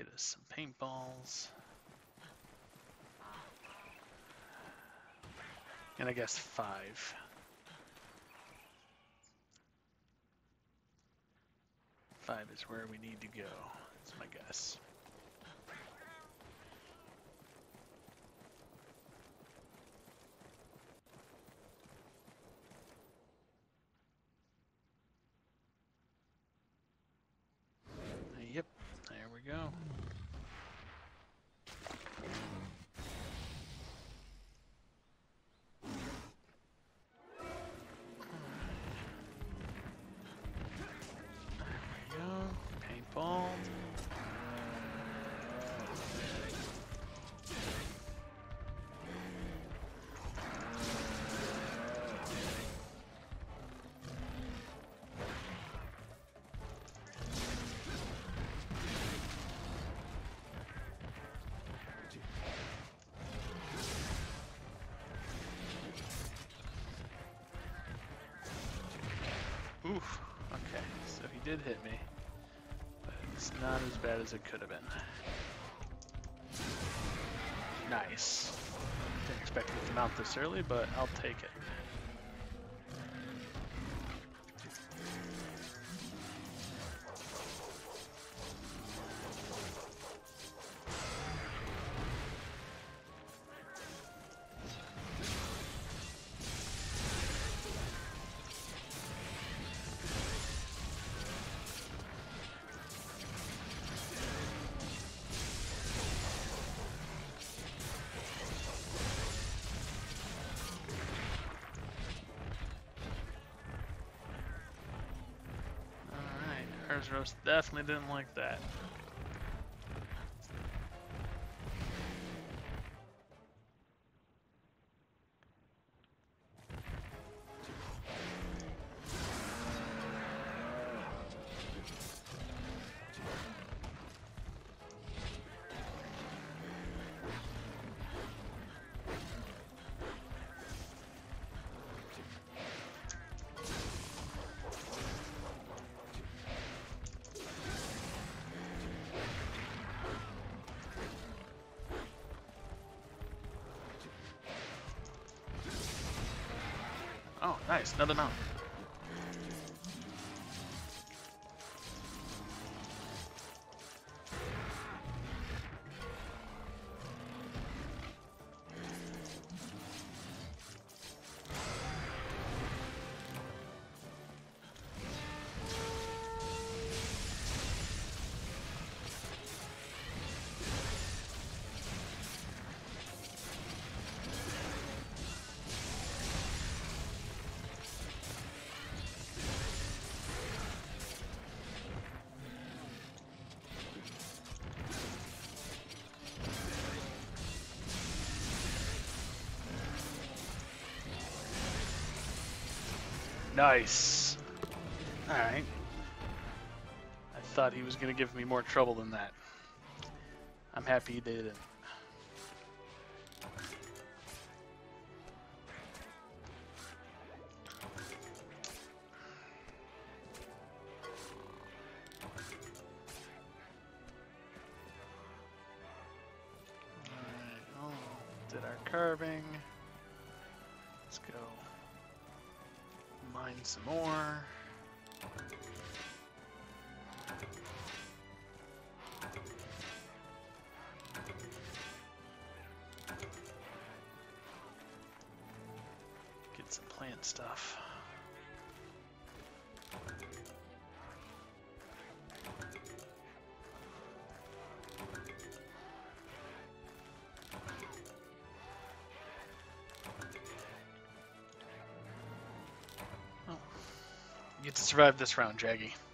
Get us some paintballs. And I guess 5. 5 is where we need to go. That's my guess. Yep, there we go. Paintball. Oof. Okay, so he did hit me. It's not as bad as it could have been. Nice. Didn't expect it to mount this early, but I'll take it. Arzuros definitely didn't like that. Oh, nice, another mount. Nice. Alright. I thought he was going to give me more trouble than that. I'm happy he didn't. Alright, oh, did our carving. Let's go. Mine some more. Get some plant stuff. You get to survive this round, Jaggy.